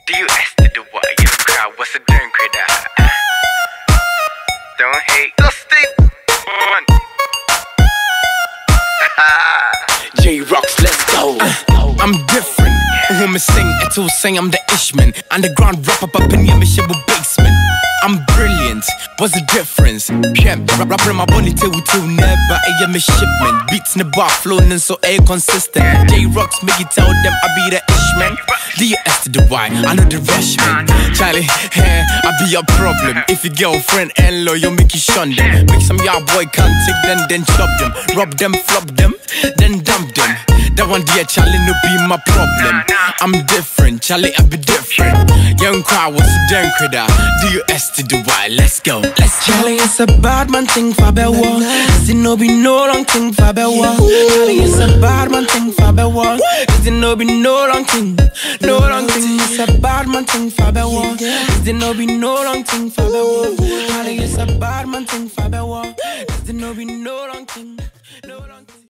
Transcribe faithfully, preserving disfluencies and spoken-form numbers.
D U S to the Y, young crowd, what's a darn critter? Don't hate, go stick on. J-Rocks, let's go. uh, I'm different. Who me sing it to say I'm the Ishman. Underground rap up up in your mission with basement. I'm brilliant, what's the difference? Yeah, rapping my body till we till never a me shipment. Beats in the bar flowing so a consistent. J-Rocks make you tell them I be the Ishman. D U S to the Y, I know the rush man. Charlie, hey, I be your problem. If your girlfriend and loyal make you shun them. Make some y'all boy can't take them, then chop them. Rob them, flop them, then dump them. That one dear Charlie no be my problem. I'm different, Charlie I be different. Young crowd what's a damn critter. D U S to the Y, let's go. Let's Charlie it's a bad man thing for be war. It no be no long thing for be war. Charlie it's a bad man thing for be war. It no be no long thing, no long thing. It's a bad man thing for be war. It no be no long thing for be war. Charlie it's a bad man thing for be war. It no be no long thing, no long thing.